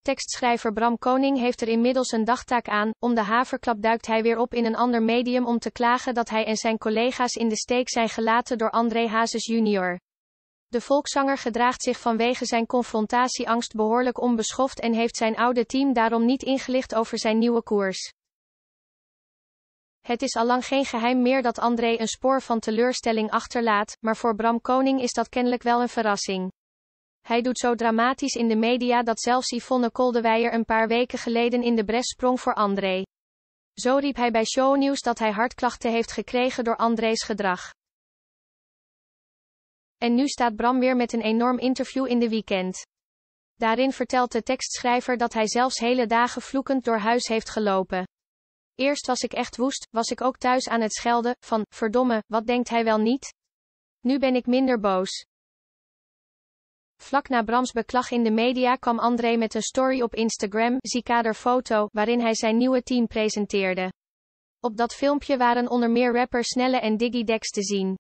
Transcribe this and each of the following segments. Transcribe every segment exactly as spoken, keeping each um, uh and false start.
Tekstschrijver Bram Koning heeft er inmiddels een dagtaak aan. Om de haverklap duikt hij weer op in een ander medium om te klagen dat hij en zijn collega's in de steek zijn gelaten door André Hazes junior De volkszanger gedraagt zich vanwege zijn confrontatieangst behoorlijk onbeschoft en heeft zijn oude team daarom niet ingelicht over zijn nieuwe koers. Het is allang geen geheim meer dat André een spoor van teleurstelling achterlaat, maar voor Bram Koning is dat kennelijk wel een verrassing. Hij doet zo dramatisch in de media dat zelfs Yvonne Koldewijer een paar weken geleden in de bres sprong voor André. Zo riep hij bij Shownieuws dat hij hartklachten heeft gekregen door André's gedrag. En nu staat Bram weer met een enorm interview in de Weekend. Daarin vertelt de tekstschrijver dat hij zelfs hele dagen vloekend door huis heeft gelopen. Eerst was ik echt woest, was ik ook thuis aan het schelden, van, verdomme, wat denkt hij wel niet? Nu ben ik minder boos. Vlak na Brams beklag in de media kwam André met een story op Instagram, zie kaderfoto, waarin hij zijn nieuwe team presenteerde. Op dat filmpje waren onder meer rapper Snelle en Diggy Dex te zien.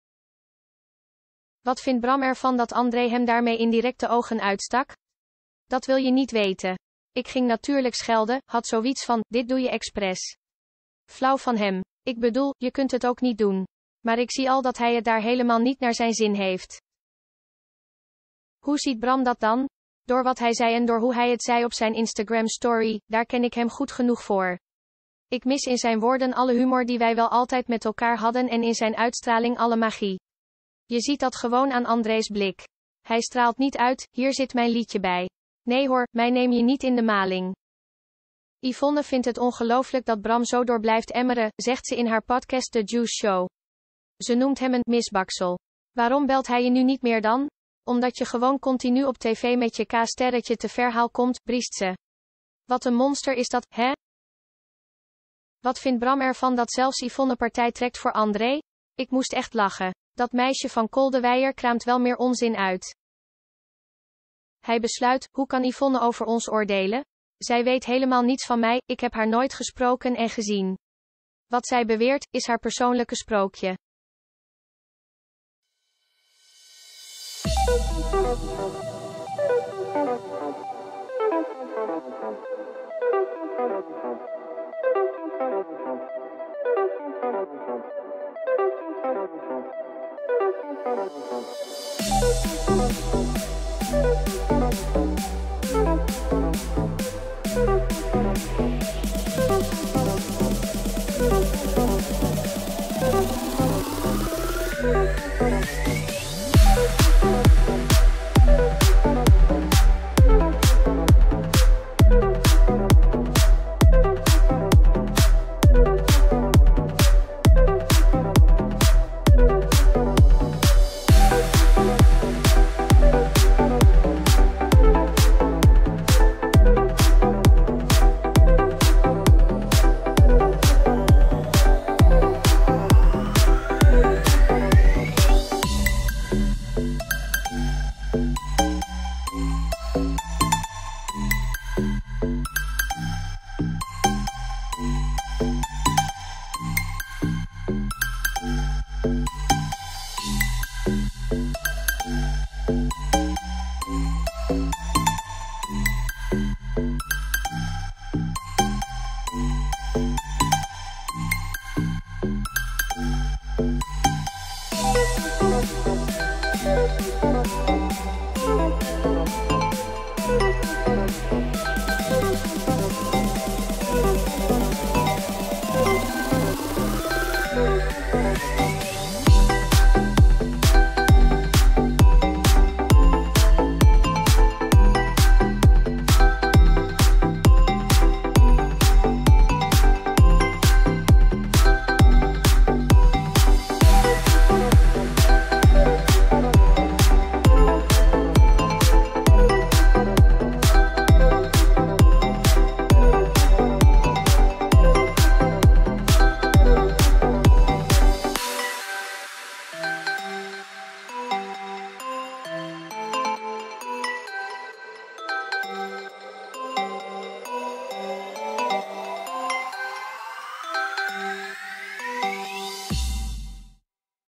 Wat vindt Bram ervan dat André hem daarmee indirect de ogen uitstak? Dat wil je niet weten. Ik ging natuurlijk schelden, had zoiets van, dit doe je expres. Flauw van hem. Ik bedoel, je kunt het ook niet doen. Maar ik zie al dat hij het daar helemaal niet naar zijn zin heeft. Hoe ziet Bram dat dan? Door wat hij zei en door hoe hij het zei op zijn Instagram story, daar ken ik hem goed genoeg voor. Ik mis in zijn woorden alle humor die wij wel altijd met elkaar hadden en in zijn uitstraling alle magie. Je ziet dat gewoon aan André's blik. Hij straalt niet uit, hier zit mijn liedje bij. Nee hoor, mij neem je niet in de maling. Yvonne vindt het ongelooflijk dat Bram zo door blijft emmeren, zegt ze in haar podcast The Juice Show. Ze noemt hem een misbaksel. Waarom belt hij je nu niet meer dan? Omdat je gewoon continu op tv met je K-sterretje te verhaal komt, briest ze. Wat een monster is dat, hè? Wat vindt Bram ervan dat zelfs Yvonne partij trekt voor André? Ik moest echt lachen. Dat meisje van Koldewijer kraamt wel meer onzin uit. Hij besluit, hoe kan Yvonne over ons oordelen? Zij weet helemaal niets van mij, ik heb haar nooit gesproken en gezien. Wat zij beweert, is haar persoonlijke sprookje.